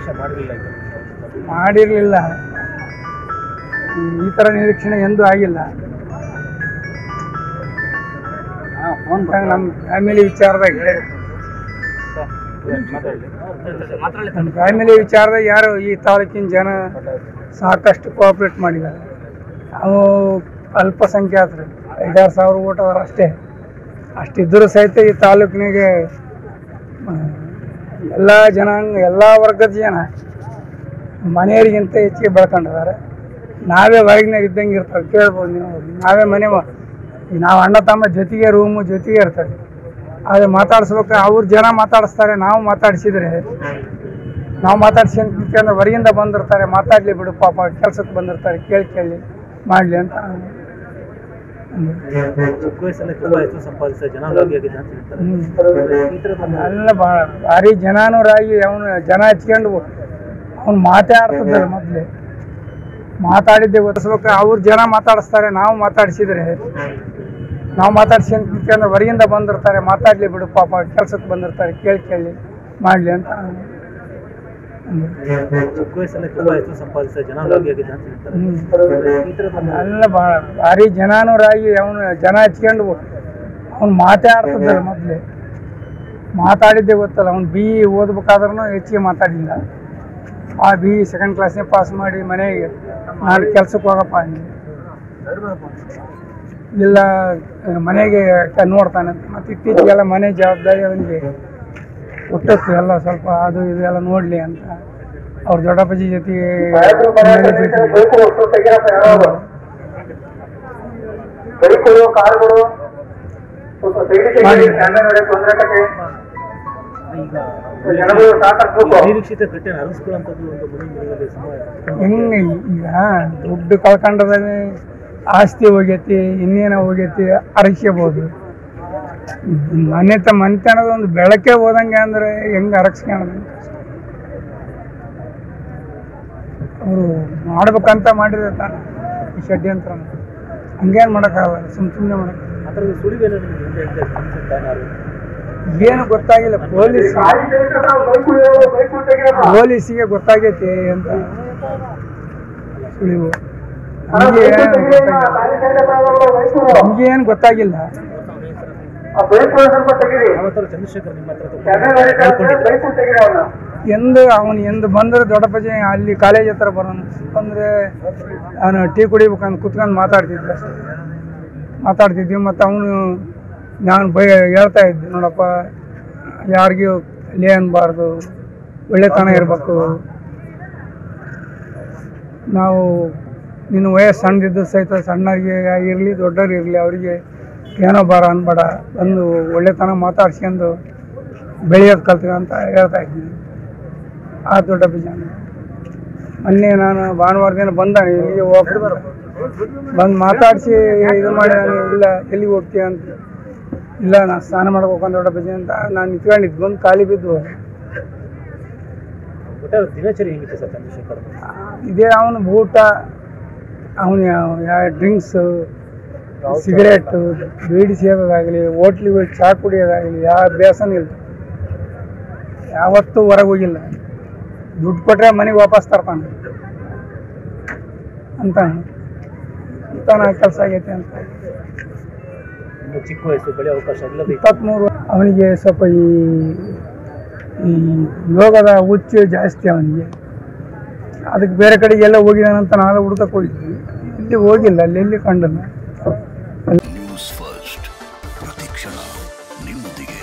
ನಿರೀಕ್ಷೆ ಮಾಡಿರಲಿಲ್ಲ. ಈ ಥರ ನಿರೀಕ್ಷಣೆ ಎಂದೂ ಆಗಿಲ್ಲ. ನಮ್ಮ ಫ್ಯಾಮಿಲಿ ವಿಚಾರದಾಗ ಯಾರು ಈ ತಾಲೂಕಿನ ಜನ ಸಾಕಷ್ಟು ಕೋಆಪ್ರೇಟ್ ಮಾಡಿದ್ದಾರೆ. ಅವು ಅಲ್ಪಸಂಖ್ಯಾತರು 5,000-6,000 ಓಟ್ ಅಷ್ಟೇ. ಅಷ್ಟಿದ್ದರೂ ಸಹಿತ ಈ ತಾಲೂಕಿನಾಗೆ ಎಲ್ಲ ಜನಾಂಗ ಎಲ್ಲ ವರ್ಗದ ಜನ ಮನೆಯವರಿಗಿಂತ ಹೆಚ್ಚಿಗೆ ಬೆಳ್ಕೊಂಡಿದ್ದಾರೆ. ನಾವೇ ಹೊರಗಿನಾಗ ಇದ್ದಂಗೆ ಇರ್ತಾರೆ. ಕೇಳ್ಬೋದು ನೀವು, ನಾವೇ ನಾವು ಅಣ್ಣ ತಮ್ಮ ಜೊತೆಗೆ ರೂಮು ಜೊತೆಗೆ ಇರ್ತಾರೆ. ಆದರೆ ಮಾತಾಡಿಸ್ಬೇಕು, ಅವ್ರ ಜನ ಮಾತಾಡಿಸ್ತಾರೆ. ನಾವು ಮಾತಾಡಿಸಿದ್ರೆ ನಾವು ಮಾತಾಡ್ಸ್ಕೊಂಡ್ರೆ ಹೊರಗಿಂದ ಬಂದಿರ್ತಾರೆ, ಮಾತಾಡಲಿ ಬಿಡು ಪಾಪ ಕೆಲಸಕ್ಕೆ ಬಂದಿರ್ತಾರೆ, ಕೇಳಿ ಮಾಡಲಿ ಅಂತ. ಎಲ್ಲ ಭಾರಿ ಜನಾನುರಾಗಿ ಅವನು ಜನ ಹಚ್ಕೊಂಡು ಅವ್ನು ಮಾತಾಡ್ತಿದ್ದಲ್ಲ. ಮೊದಲೇ ಮಾತಾಡಿದ್ದೆ ಗೊತ್ತಿಸ್ಬೇಕು, ಅವ್ರ ಜನ ಮಾತಾಡಿಸ್ತಾರೆ. ನಾವು ಮಾತಾಡಿಸಿದ್ರೆ ನಾವು ಮಾತಾಡ್ಸ್ಕೊಂಡ್ರೆ ಹೊರಗಿಂದ ಬಂದಿರ್ತಾರೆ, ಮಾತಾಡಲಿ ಬಿಡು ಪಾಪ ಕೆಲಸಕ್ಕೆ ಬಂದಿರ್ತಾರೆ, ಕೇಳಿ ಮಾಡಲಿ ಅಂತ. ಎಲ್ಲ ಭಾರಿ ಜನಾನುರಾಗಿ ಅವನು ಜನ ಹಚ್ಕೊಂಡು ಅವ್ನು ಮಾತಾಡ್ತಿದ್ದಲ್ಲ. ಮೊದಲೇ ಮಾತಾಡಿದ್ದೆ ಗೊತ್ತಲ್ಲ. ಅವ್ನು BE ಓದ್ಬೇಕಾದ್ರೂ ಹೆಚ್ಚಿಗೆ ಮಾತಾಡಿಲ್ಲ. ಆ BE 2nd ಕ್ಲಾಸ್ನೇ ಪಾಸ್ ಮಾಡಿ ಮನೆಗೆ ನಾಳೆ ಕೆಲ್ಸಕ್ಕೆ ಹೋಗಪ್ಪ ಅಂದೆ. ಇಲ್ಲ ಮನೆಗೆ ನೋಡ್ತಾನೆ. ಮತ್ತು ಇತ್ತೀಚೆಗೆಲ್ಲ ಮನೆ ಜವಾಬ್ದಾರಿ ಅವನಿಗೆ ಕೊಟ್ಟತ್ತು. ಎಲ್ಲ ಸ್ವಲ್ಪ ಅದು ಇದು ಎಲ್ಲ ನೋಡಲಿ ಅಂತ ಅವ್ರ ದೊಡ್ಡಪ್ಪಾಜಿ ಜೊತೆಗೆ ಹೆಂಗೆ ಈಗ ದುಡ್ಡು ಕಳ್ಕೊಂಡದಲ್ಲಿ ಆಸ್ತಿ ಹೋಗೈತಿ, ಇನ್ನೇನೋ ಹೋಗೈತಿ, ಅರಗಿಸ್ಕೋಬೋದು. ಮನೆತನದ ಒಂದು ಬೆಳಕೆ ಹೋದಂಗೆ ಅಂದರೆ ಹೆಂಗೆ ಅರಗಿಸ್ಕೊಳ್ಳೋದು? ಅವರು ಮಾಡ್ಬೇಕಂತ ಮಾಡಿದ್ರೆ ತಾನೆ ಈ ಷಡ್ಯಂತ್ರ. ಹಂಗೇನು ಮಾಡೋಕ್ಕಾಗಲ್ಲ, ಸುಮ್ಮನೆ ಮಾಡೋಕ್ಕೆ. ಏನು ಗೊತ್ತಾಗಿಲ್ಲ. ಪೊಲೀಸಿಗೆ ಗೊತ್ತಾಗೈತಿ ಅಂತ ಸುಳಿವು. ನಮಗೇನು ಗೊತ್ತಾಗಿಲ್ಲ. ಎಂದು ಬಂದರೆ ದೊಡ್ಡಪ್ಪಾಜಿ ಅಲ್ಲಿ ಕಾಲೇಜ್ ಹತ್ರ ಬರೋನು ಬಂದರೆ ಅವನು ಟೀ ಕುಡಿಬೇಕಂತ ಕುತ್ಕೊಂಡು ಮಾತಾಡ್ತಿದ್ವಿ. ಮತ್ತು ಅವನು ನಾನು ಹೇಳ್ತಾ ಇದ್ದೆ, ನೋಡಪ್ಪ ಯಾರಿಗೂ ಲೇ ಅನ್ಬಾರ್ದು, ಒಳ್ಳೆತನ ಇರಬೇಕು. ನಾವು ನಿನ್ನ ವಯಸ್ಸು ಸಣ್ಣದಿದ್ದು ಸಹಿತ ಸಣ್ಣರಿಗೆ ಇರಲಿ ದೊಡ್ಡವ್ರು ಇರಲಿ ಅವರಿಗೆ ಏನೋ ಬಾರ ಅನ್ಬೇಡ, ಬಂದು ಒಳ್ಳೆತನ ಮಾತಾಡ್ಸ್ಕೊಂಡು ಬೆಳೆಯೋದು ಕಲ್ತೀವಿ ಅಂತ ಹೇಳ್ತಾ ಇದ್ದೀನಿ. ಆ ದೊಡ್ಡ ಬಿಜಾನ ಮೊನ್ನೆ ನಾನು ಭಾನುವಾರ ದಿನ ಬಂದಾನೆ, ಇಲ್ಲಿಗೆ ಹೋಗ್ಬಿಟ್ಟು ಬಂದು ಮಾತಾಡಿಸಿ ಇದು ಮಾಡಿ ನಾನು ಇಲ್ಲ ಎಲ್ಲಿಗೆ ಹೋಗ್ತೀಯ ಅಂತ. ಇಲ್ಲ ನಾನು ಸ್ನಾನ ಮಾಡ್ಬೇಕಂತ ದೊಡ್ಡ ಬಿಜಿ ಅಂತ ನಾನು ನಿಂತ್ಕೊಂಡಿದ್ದು. ಬಂದು ಖಾಲಿ ಬಿದ್ದು ಇದೇ ಅವನು ಊಟ, ಅವನು ಯಾವ ಡ್ರಿಂಕ್ಸು, ಸಿಗರೇಟು, ಬೀಡಿ ಸೇದೋದಾಗಲಿ, ಹೋಟ್ಲಿಗೆ ಹೋಗಿ ಚಹಾ ಕುಡಿಯೋದಾಗಲಿ ಯಾವ ಅಭ್ಯಾಸನೂ ಇಲ್ಲ. ಯಾವತ್ತೂ ಹೊರಗೆ ಹೋಗಿಲ್ಲ. ದುಡ್ಡು ಕೊಟ್ಟರೆ ಮನೆಗೆ ವಾಪಸ್ ತರ್ತಾನೆ ಅಂತ ನಾ ಕೆಲಸ ಆಗೈತೆ ಅಂತ. ಚಿಕ್ಕ ವಯಸ್ಸು ಬೆಳೆ ಅವಕಾಶ 23. ಅವನಿಗೆ ಸ್ವಲ್ಪ ಈ ಯೋಗದ ಹುಚ್ಚು ಜಾಸ್ತಿ ಅವನಿಗೆ. ಅದಕ್ಕೆ ಬೇರೆ ಕಡೆಗೆಲ್ಲ ಹೋಗಿದ್ದಾನಂತ ನಾಳೆ ಹುಡ್ಕಕ್ಕೆ ಹೋಗಿದ್ವಿ. ಇಲ್ಲಿ ಹೋಗಿಲ್ಲ, ಅಲ್ಲಿ ಕಂಡನು. ನ್ಯೂಸ್ ಫಸ್ಟ್ ಪ್ರತಿಕ್ಷಣ ನಿಮ್ಮೊಂದಿಗೆ.